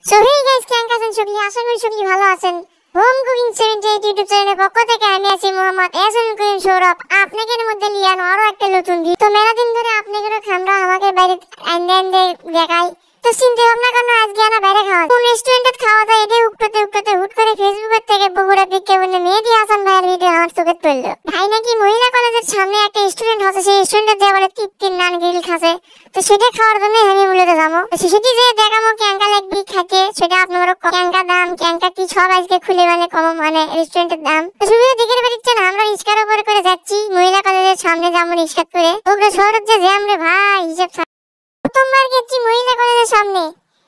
So hey guys, কেমন আছেন সকলে? আশা করি সকলে ভালো আছেন। হোম কুকিং 78 ইউটিউব চ্যানেলের পক্ষ থেকে আমি আছি মোহাম্মদ এহসান করিম সৌরভ, আপনাদের মধ্যে নিয়ে আরো একটা নতুন ভিডিও। তো মেলা দিন ধরে আপনাদের খামরা আমাকে বাইরে আনতে দেখাই, তো চিন্তা ভাবনা করলাম আজকে আনা বাইরে খাওয়া কোন রেস্টুরেন্টে খাওয়া যায়। এটা উঠতে হুট করে ফেসবুকের থেকে বগুড়া বিজ্ঞাপনে মেহেদী হাসান ভাইয়ের ভিডিও আমার চোখে পড়লো। ভাই নাকি মহিলা কলেজের সামনে একটা রেস্টুরেন্ট আছে, সেই রেস্টুরেন্টে যে বলে তৃপ্তির নান গ্রিল খাসে। তো সেটা খাওয়ার জন্য আমি মূলত যাবো, সেটি যে দেখাবো ক্যাঙ্কা লাগবি খাইতে, সেটা আপনারা ক্যাঙ্কা দাম ক্যাঙ্কা কি সব আজকে খুলে কম রেস্টুরেন্টের দাম। তো সুবিধা দেখে পাচ্ছেন আমরা রিক্সার উপরে করে যাচ্ছি মহিলা কলেজের সামনে, যাবো রিক্সা করে বগুড়া শহরের যে জ্যাম রে ভাই, হিসেব প্রথমবার গেছি মহিলা কলেজের সামনে,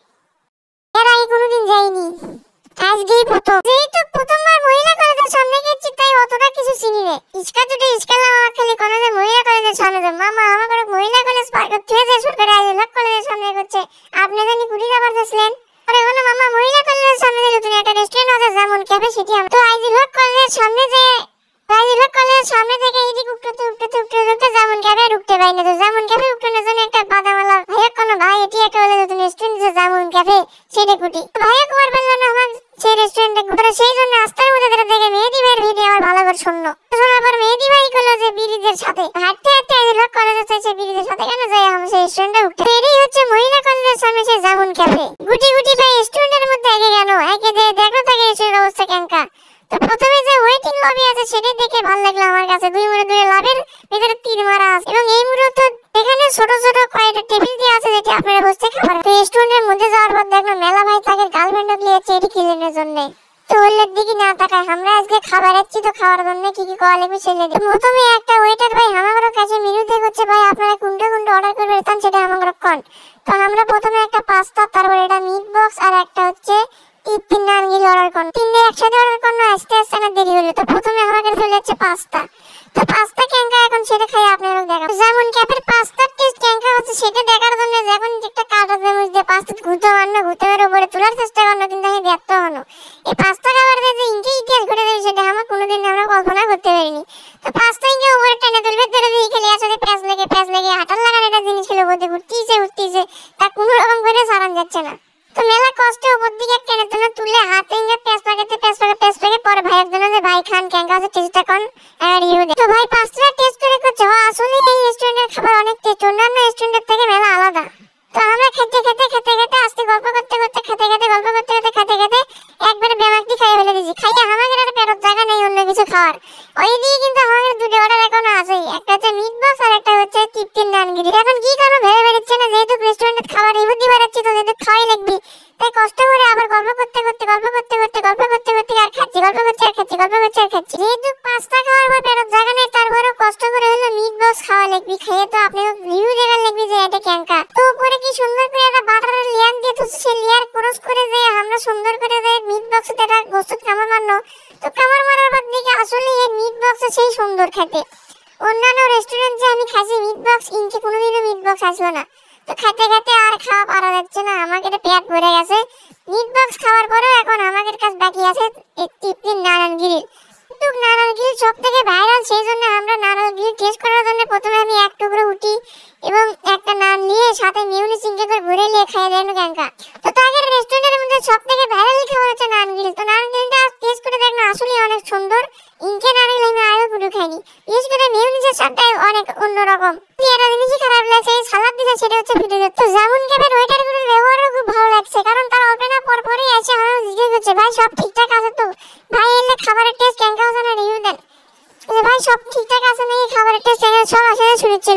এর আগে কোনোদিন যাইনি, আজকেই প্রথম। যেহেতু প্রথমবার মহিলা কলেজের সামনে গেছি তাই অতটা কিছু চিনি রে। খালি কলেজে মহিলা কলেজের সামনে যাব। মামা আমার মহিলা কলেজ পার করতে হয়েছে সরকারি আইজলক কলেজের সামনে করছে, আপনি জানি কুড়ি যাবার চাইছিলেন। পরে বলো মামা মহিলা কলেজের সামনে যে নতুন একটা রেস্টুরেন্ট আছে যেমন ক্যাফে, সেটি তো আইজলক কলেজের সামনে যে আইজলক কলেজের সামনে থেকে এদিকে উঠতে যেমন ক্যাফে ঢুকতে পাই না। তো যেমন ক্যাফে উঠতে জন্য একটা বাদামালা ভাইয়া কোনো ভাই এটি একটা বলে নতুন রেস্টুরেন্ট যে যেমন ক্যাফে, সেটা কুটি ভাইয়া কুমার বললো না আমার সেই রেস্টুরেন্টে ঘুরে, সেই জন্য রাস্তার মধ্যে দেখে মেহেদী ভাইয়ের ভিডিও আমার ভালো করে শুনলো। শোনার পর মেহেদী ভাই করলো যে বিরিদের সাথে হাঁটতে আইজলক কলেজে চাইছে বিরিদের সাথে কেন যাই আমার সেই রেস্টুরেন্টে উঠতে। এটাই হচ্ছে মহিলা কলেজের সামনে সেই যেমন ক্যাফে। গুটি ভাই রেস্টুরেন্টের মধ্যে আগে কেন একে দেখো থাকে রেস্টুরেন্টের অবস্থা কেনকা। তো প্রথমে যে ওয়েটিং লবি আছে সেটা দেখে ভালো লাগলো আমার কাছে। দুই লাভের ভিতরে তীর মারা আছে এবং এই মুহূর্তে এখানে ছোট কয়েকটা টেবিল দিয়ে আছে যেটি আপনারা বসে খাবার। তো রেস্টুরেন্টের মধ্যে যাওয়ার পর দেখলাম মেলা ভাই তাকে গার্লফ্রেন্ড লিয়েছে এটি কিনের জন্য। তো ওইলের দিকে না তাকায় আমরা আজকে খাবার আছি, তো খাওয়ার জন্য কি খাওয়া লাগবে সেটা প্রথমে একটা ওয়েটার ভাই আমার কাছে মেনু দিয়ে করছে, ভাই আপনারা কোনটা অর্ডার করবেন তান সেটা আমার কোন। তো আমরা প্রথমে একটা পাস্তা, তারপর এটা মিট বক্স আর একটা হচ্ছে তৃপ্তির নান গ্রিল অর্ডার করুন। তিনটে একসাথে অর্ডার করুন, আস্তে না দেরি হলো। তো প্রথমে আমাকে চলে যাচ্ছে পাস্তা। তো পাস্তা ক্যাঙ্কা এখন সেটা খাই আপনারা দেখা যেমন ক্যাফের পাস্তার টেস্ট ক্যাঙ্কা হচ্ছে সেটা দেখার জন্য যখন একটা কাটা চামচ দিয়ে পাস্তা ঘুরতে উপরে তোলার চেষ্টা করলো, কিন্তু আমি ব্যর্থ হলো। এই পাস্তা খাবার দিয়ে যে ইন্ডিয়া ইতিহাস ঘটে দেবে সেটা আমার কোনোদিন আমরা কল্পনা করতে পারিনি। তো পাস্তা ইন্ডিয়া উপরে টেনে তুলবে ধরে দিয়ে খেলে আসলে প্যাঁচ লেগে হাঁটার লাগার একটা জিনিস ছিল বলতে ঘুরতেছে তা কোনো রকম করে সারান যাচ্ছে না। তো মেলা কষ্টে উপর দিকে টেনে তুলে হাতে প্যাঁচ পাকে পরে ভাই একজন যে ভাই খান ক্যাঙ্কা আছে টেস্টটা কোন রিভিউ দে। তো ভাই পাস্তা টেস্ট করে করছে আসলে এই রেস্টুরেন্টের খাবার অনেক টেস্ট, অন্যান্য রেস্টুরেন্টের থেকে মেলা আলাদা। তো আমরা খেতে আস্তে গল্প করতে একবারে বেমাকটি খাই ফেলে দিয়েছি। খাইয়ে আমাদের আর পেটের জায়গা নেই অন্য কিছু খাওয়ার। ওইদিকে কিন্তু আমাদের দুটো অর্ডার এখনো আছে, একটা হচ্ছে মিট বক্স আর একটা হচ্ছে তৃপ্তির নান গ্রিল। এখন কি কারণ ভেবে বেরোচ্ছে না, যেহেতু রেস্টুরেন্টের খাবার এই বুদ্ধি বাড়াচ্ছি তো যেহেতু খাওয়াই লাগবে, তাই কষ্ট করে আবার গল্প করতে আর খাচ্ছি যেহেতু পাস্তা খাওয়ার পর পেটের জায়গা নেই, তারপরেও কষ্ট করে হলো মিট বক্স খাওয়া লাগবে। খেয়ে তো আপনি রিভিউ দেখার লাগবে যে এটা ক্যাঙ্কা। তো উপরে কি সুন্দর করে একটা বাটারের লেয়ার দিয়ে তো সেই লেয়ার ক্রস করে যে আমরা সুন্দর করে যে মিট বক্স এটা গোস্ত কামড় মারলো। তো কামড় মারার পর দিকে আসলে এই মিট বক্স সেই সুন্দর খেতে। অন্যান্য রেস্টুরেন্ট যে আমি খাইছি মিট বক্স ইনকে কোনোদিনও মিট বক্স আসলো না। তো খেতে আর খাওয়া পারা যাচ্ছে না, আমাকে পেট ভরে গেছে। মিট বক্স খাওয়ার পরেও এখন আমাদের কাছে বাকি আছে তৃপ্তির নান গ্রিল। কিন্তু নান গ্রিল সব থেকে ভাইরাল, সেই জন্য আমরা নান গ্রিল টেস্ট করার জন্য প্রথমে আমি এক টুকরো উঠি এবং একটা নান নিয়ে সাথে মিউনি চিংকে করে ঘুরে নিয়ে খাই দেন ক্যাঙ্কা। তো তাদের রেস্টুরেন্টের মধ্যে সব থেকে ভাইরাল খাবার হচ্ছে নান গ্রিল। তো নান গ্রিলটা টেস্ট করে দেখলাম আসলে অনেক সুন্দর। ইনকে নান গ্রিল আমি আগে কোনো খাইনি, বিশেষ করে মিউনিসের স্বাদটাই অনেক অন্যরকম। একটা জিনিসই খারাপ লাগছে, এই সালাদ দিতে সেটা হচ্ছে ভিডিও। তো যেমন ক্যাফের ওয়েটারগুলোর ব্যবহারও খুব ভালো লাগছে, কারণ তারা অল্প না পরপরই এসে আমার জিজ্ঞেস করছে ভাই সব ঠিকঠাক আছে তো, ভাই এলে খাবারের টেস্ট ক্যাঙ্কা আছে না রিভিউ দেন, ভাই সব ঠিকঠাক আছে নাকি খাবারের টেস্ট সব আসলে শুনেছিল।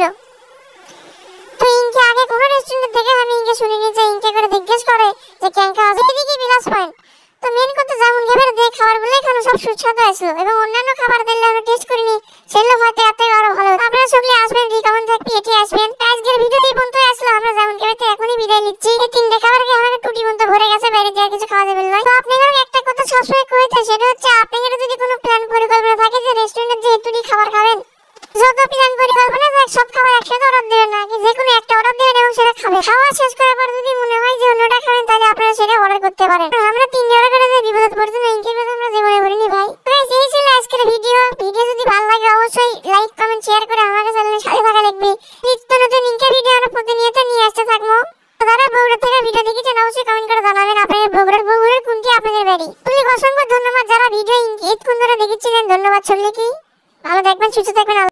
তো ইনকে আগে কোনো রেস্টুরেন্ট থেকে আমি ইনকে শুনিনি যে ইনকে করে জিজ্ঞেস করে যে ক্যাঙ্কা আছে। এদিকে বিলাস পয়েন্ট। তো মেন কথা যেমন ক্যাফের যে খাবারগুলো এখানে সব সুস্বাদু আসলো এবং অন্যান্য খাবার দিলে আমরা টেস্ট করিনি, সেগুলো হয়তো এত আরো ভালো। আপনারা সকলে আসবেন, রিকমেন্ড থাকবে এটি আসবেন। আজকের ভিডিও এই পর্যন্ত আসলো, আমরা যেমন ক্যাফেতে এখনই বিদায় নিচ্ছি। এই তিনটে খাবারকে আমাদের টুটি পর্যন্ত ভরে গেছে, বাইরে যা কিছু খাওয়া যাবে না। তো আপনাদের একটা কথা সবসময় কইতে, সেটা হচ্ছে আপনাদের যদি কোনো প্ল্যান পরিকল্পনা থাকে যে রেস্টুরেন্টে যে এটুটি খাবার খাবেন, যত প্ল্যান পরিকল্পনা থাক সব খাবার একসাথে অর্ডার দেবেন না, যে কোনো একটা অর্ডার দেবেন এবং সেটা খাবেন। খাওয়া শেষ করার পর যদি মনে হয় যে অন্যটা খাবেন তাহলে আপনারা সেটা অর্ডার করতে পারেন। আমরা 3 অর্ডার করে যে বিপদ পড়ছে না, ইনকে আমরা জীবনে ভরিনি ভাই। গাইস এই ছিল আজকের ভিডিও যদি ভালো লাগে অবশ্যই লাইক কমেন্ট শেয়ার করে আমাদের চ্যানেলের সাথে থাকা লাগবে। নিত্য নতুন ইনকে ভিডিও আমরা প্রতিনিয়ত নিয়ে আসতে থাকবো। যারা বগুড়া থেকে ভিডিও দেখেছেন অবশ্যই কমেন্ট করে জানাবেন আপনাদের আপনাদের বাড়ি। পুলিশ অসংখ্য ধন্যবাদ যারা ভিডিও এতক্ষণ ধরে দেখেছিলেন। ধন্যবাদ সকলকে। ভালো থাকবেন, সুস্থ থাকবেন।